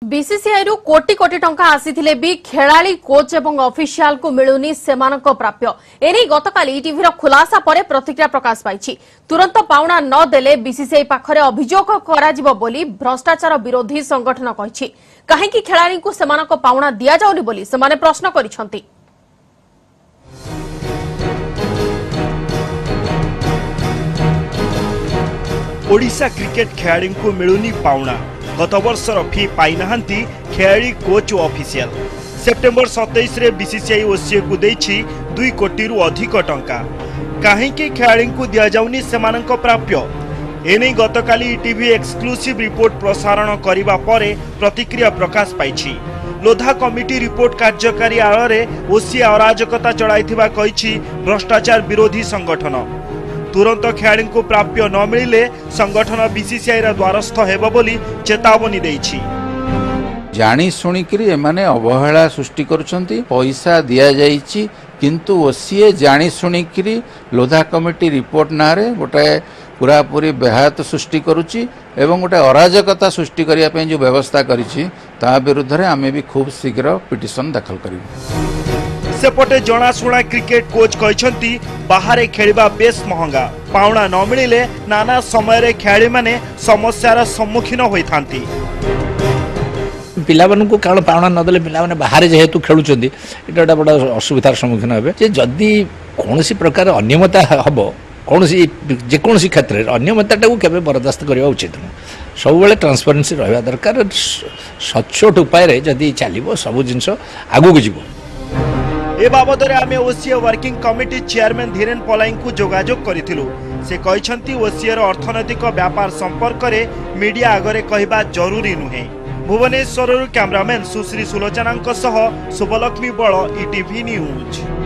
BCCI रु कोटी कोटी टंका आसीथिले भी खेलाड़ी कोच एवं ऑफिशियल को मिलुनी सेमानक प्राप्य एने गतकाली ईटीवी रो खुलासा परे प्रतिक्रिया प्रकाश पाइछि। तुरंत पाउना न देले बीसीसीआई पाखरे अभियोग कराजिबो बोली भ्रष्टाचार विरोधी संगठन कहिछि। काहेकि खेलाड़ी को सेमानक पाउना दिया जाउनी बोली सेमाने प्रश्न करिसंती। ओडिशा क्रिकेट खेलाड़ी को मिलुनी पाउना गत वर्षर फी पाई नाहंती खेलाड़ी कोच और ऑफिशियल। सेप्टेम्बर 27 रे बीसीसीआई ओसीए को देछि 2 कोटी रु अधिक टंका। काहेकि खेलाड़ी को दिया जाउनी सेमानक प्राप्य एने गतकाली ईटीवी एक्सक्लूसिव रिपोर्ट प्रसारण करिबा परे प्रतिक्रिया प्रकाश पाइछि। लोधा कमिटी रिपोर्ट कार्यकारी आଳରେ ओसीए अराजकता चलाइथिबा कहिछि भ्रष्टाचार विरोधी संगठन। तुरंत खेलाड़ी को प्राप्य न मिले संगठन बीसीसीआई द्वारस्थ हेबो बोली चेतावनी देछि। जानी शुणिकी एमाने अवहेला सृष्टि करुछंती पैसा दिया जाइछि किंतु ओसीए जानी शुणिकी लोधा कमिटी रिपोर्ट नारे गोटे पूरा पूरी बेहायत सृष्टि करुछि एवं गोटे अराजकता सृष्टि करिया पे जो व्यवस्था करिछि ता विरुद्ध रे आमे भी खूब शीघ्र पिटिशन दाखल करिबु। सेपटे जनाशुना क्रिकेट कोच कहते बाहर खेलवा बेस महंगा पाउना न मिले नाना समय खेलाड़ी माने समस्यार सम्मुखीन होता पिलाମାନଙ୍କୁ कारण पाउना नदेले पिलाମାନେ बाहर जेहेतु खेलुचंदी एटा बड़ा असुविधार सम्मुखीन हेबे जे जदी कोनोसी प्रकार अनियमितता हबो कोनोसी जे कोनोसी क्षेत्र रे अनियमितता को केबे बर्दाश्त करबा उचित न सब बेले ट्रांसपेरेंसी रहबा दरकार सचोट उपाय रे जदी चलिबो सब जिंस आगु को जिवो। ए बाबद आमे OCA working committee chairman Dhiren Palai को जोगाजोग करिथिलु। से कहछंती ओसीए रो अर्थनैतिक व्यापार संपर्क रे मीडिया आगरे कहबा जरूरी नुहे। भुवनेश्वर कैमरामैन सुश्री सुलोचना सह शुभलक्ष्मी बल ईटीवी न्यूज।